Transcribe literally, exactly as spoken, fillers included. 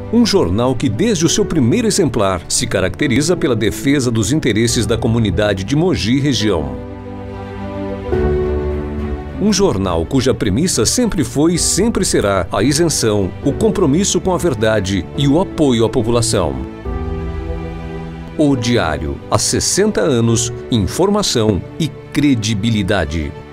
Um jornal que, desde o seu primeiro exemplar, se caracteriza pela defesa dos interesses da comunidade de Mogi e região. Um jornal cuja premissa sempre foi e sempre será a isenção, o compromisso com a verdade e o apoio à população. O Diário, há sessenta anos, informação e credibilidade.